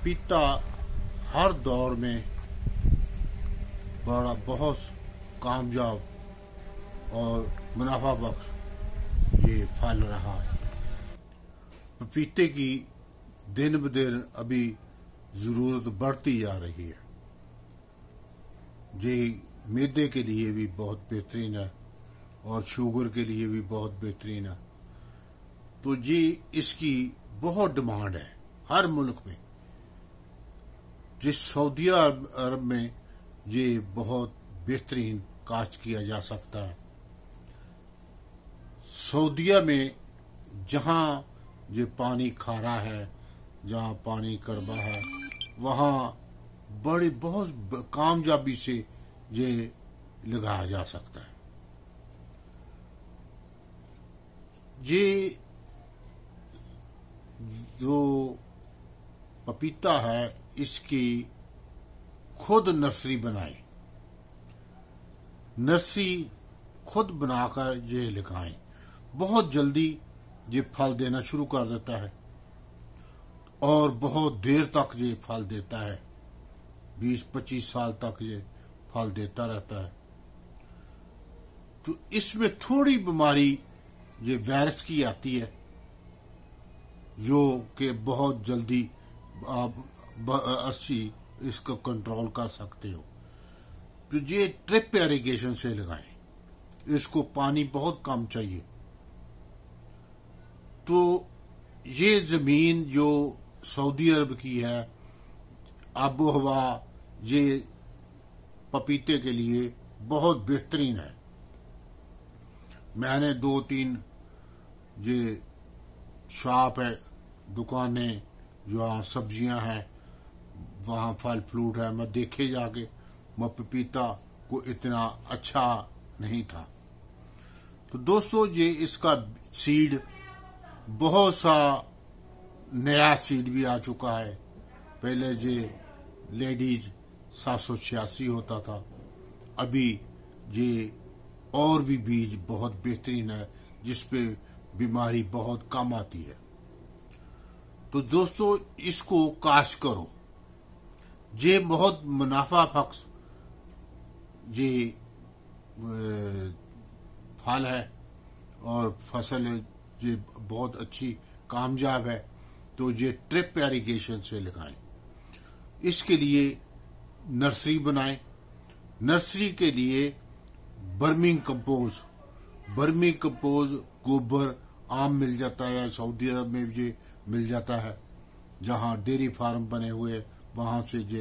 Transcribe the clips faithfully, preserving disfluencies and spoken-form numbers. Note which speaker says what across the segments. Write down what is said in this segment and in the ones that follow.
Speaker 1: पपीता हर दौर में बड़ा बहुत कामयाब और मुनाफा बख्श ये फल रहा है। पपीते की दिन ब दिन अभी जरूरत बढ़ती जा रही है। ये मैदे के लिए भी बहुत बेहतरीन है और शुगर के लिए भी बहुत बेहतरीन है। तो ये इसकी बहुत डिमांड है हर मुल्क में। जिस सऊदी अरब में ये बहुत बेहतरीन काश्त किया जा सकता है। सऊदीया में जहां ये पानी खारा है, जहां पानी कड़वा है, वहां बड़ी बहुत कामयाबी से ये लगाया जा सकता है। ये जो पपीता है इसकी खुद नर्सरी बनाए, नर्सरी खुद बनाकर ये लगाएं, बहुत जल्दी ये फल देना शुरू कर देता है और बहुत देर तक ये फल देता है। बीस पच्चीस साल तक ये फल देता रहता है। तो इसमें थोड़ी बीमारी ये वायरस की आती है जो कि बहुत जल्दी आप अस्सी इसको कंट्रोल कर सकते हो। तो ये ट्रिप इरिगेशन से लगाएं, इसको पानी बहुत कम चाहिए। तो ये जमीन जो सऊदी अरब की है, आबो हवा ये पपीते के लिए बहुत बेहतरीन है। मैंने दो तीन ये शॉप है, दुकानें जहाँ सब्जियां हैं, वहां फल फ्रूट है, मैं देखे जाके मैं पपीता को इतना अच्छा नहीं था। तो दोस्तों ये इसका सीड बहुत सा नया सीड भी आ चुका है। पहले ये लेडीज सात सौ छियासी होता था, अभी ये और भी बीज बहुत बेहतरीन है जिसपे बीमारी बहुत कम आती है। तो दोस्तों इसको काश्त करो, ये बहुत मुनाफा बख्श ये फल है और फसल ये बहुत अच्छी कामयाब है। तो ये ट्रिप इरिगेशन से लगाएं। इसके लिए नर्सरी बनाएं। नर्सरी के लिए बर्मिंग कंपोज, बर्मिंग कंपोज गोबर आम मिल जाता है, सऊदी अरब में ये मिल जाता है। जहां डेयरी फार्म बने हुए वहां से ये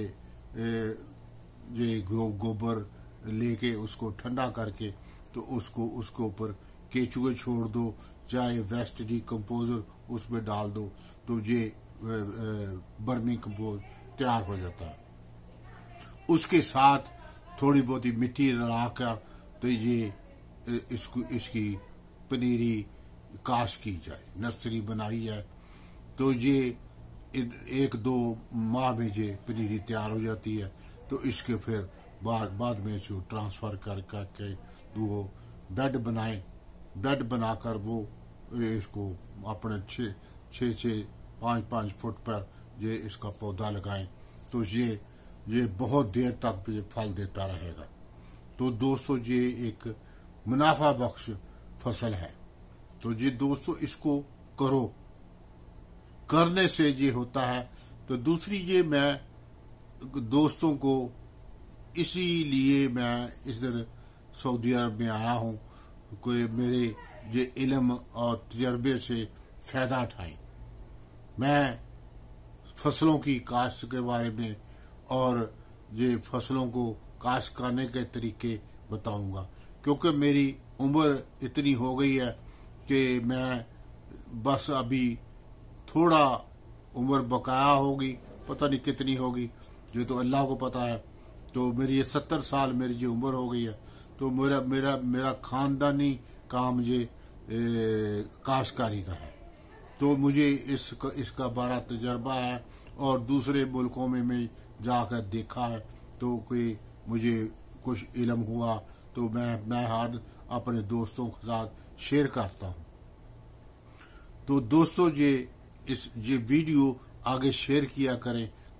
Speaker 1: ये गोबर लेके उसको ठंडा करके तो उसको उसके ऊपर केचुए छोड़ दो, चाहे वेस्ट डिकम्पोजर उसमें डाल दो, तो ये बर्मी कंपोज तैयार हो जाता है। उसके साथ थोड़ी बहुत ही मिट्टी रलाकर तो ये इसको इसकी पनीरी काश्त की जाए। नर्सरी बनाई है तो ये एक दो माह में ये पनीरी तैयार हो जाती है। तो इसके फिर बाद बाद में इसको ट्रांसफर कर करके वो बेड बनाए, बेड बनाकर वो इसको अपने छः छः छः पाँच पाँच फुट पर ये इसका पौधा लगाएं। तो ये ये बहुत देर तक ये फल देता रहेगा। तो दोस्तों ये एक मुनाफा बख्श फसल है। तो ये दोस्तों इसको करो, करने से ये होता है। तो दूसरी ये मैं दोस्तों को इसीलिए मैं इधर सऊदी अरब में आया हूँ, कोई मेरे ये इल्म और तजर्बे से फायदा उठाएं। मैं फसलों की काश्त के बारे में और ये फसलों को काश्त करने के तरीके बताऊंगा, क्योंकि मेरी उम्र इतनी हो गई है कि मैं बस अभी थोड़ा उम्र बकाया होगी, पता नहीं कितनी होगी, जो तो अल्लाह को पता है। तो मेरी ये सत्तर साल मेरी जो उम्र हो गई है, तो मेरा मेरा मेरा खानदानी काम ये काश्तकारी का है। तो मुझे इस इसका बड़ा तजर्बा है और दूसरे मुल्कों में मैं जाकर देखा है। तो कोई मुझे कुछ इल्म हुआ तो मैं मैं हाथ अपने दोस्तों के साथ शेयर करता हूँ। तो दोस्तों ये इस ये वीडियो आगे शेयर किया करें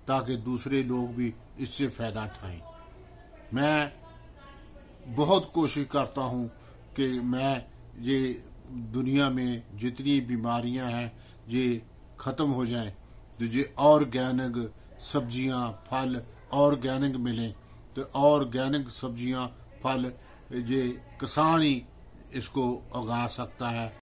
Speaker 1: ताकि दूसरे लोग भी इससे फायदा उठाएं। मैं बहुत कोशिश करता हूं कि मैं ये दुनिया में जितनी बीमारियां हैं ये खत्म हो जाएं, तो ये ऑर्गेनिक सब्जियां फल ऑर्गेनिक मिलें। तो ऑर्गेनिक सब्जियां फल ये किसान ही इसको उगा सकता है।